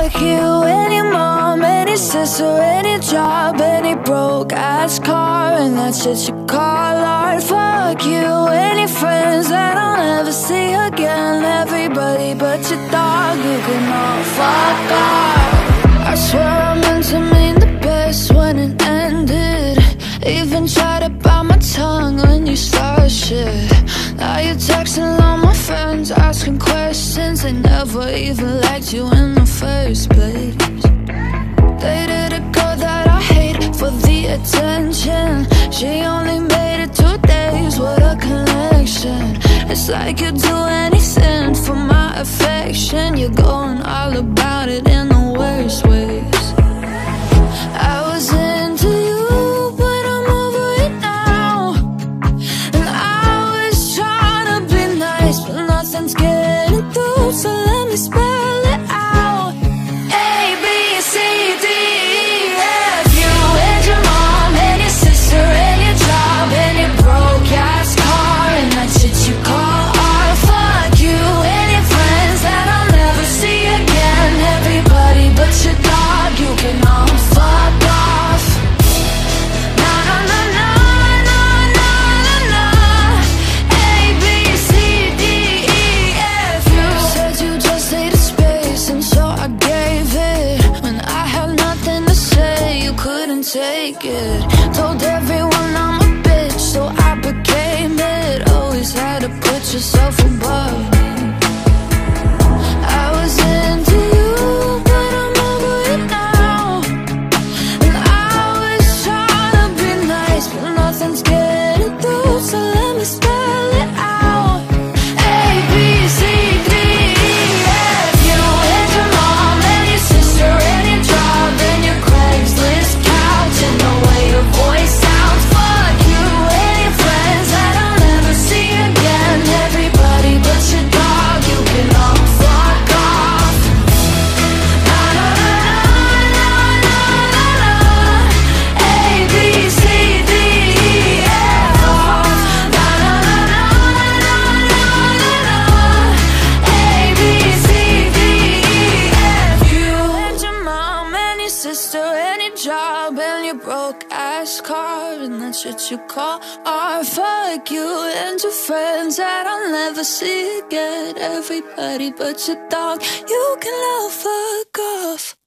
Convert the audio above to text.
Fuck you and your mom and your sister and your job and your broke-ass car and that shit you call art. Fuck you and your friends that I'll never see again. Everybody but your dog, you can all fuck off. I swear I meant to mean the best when it ended. Even tried to bite my tongue when you started shit. Now you're texting all my friends, asking questions. They never even liked you in the first place. Dated a girl that I hate for the attention. She only made it 2 days, what a connection. It's like you'd do anything for my affection. You're going all about it in the worst ways. I was into you, but I'm over it now. And I was trying to be nice, but nothing's getting through. So let me spell it out. A, B, C, D, E, F. You and your mom and your sister and your job and your broke-ass car and that shit you call art. Fuck you and your friends that I'll never see again. Everybody but your dog, you can all fuck off. Na na na na na na na na. A, B, C, D, E, F. You said you just needed space and so I gave it. When I had nothing to say, you couldn't take it. Told everyone I'm a bitch, so I became it. Always had to put yourself above me. I was into you, but I'm over it now. And I was trying to be nice, but nothing's getting through. So let me spell it out. A, B, C, D, E, F. You and your mom and your sister and your job and your Craigslist couch and the way your voice sounds. Fuck you and your friends that I'll never see again. Everybody but your dog, you can all fuck off. Na na na na na na na. A, B, C, D, E, F. Na na na na na na na na. A, B, C, D, E, F. You and your mom and your sister and your job and your broke-ass car and that shit you call art. Fuck you and your friends that I'll never see again. Everybody but your dog, you can all fuck off.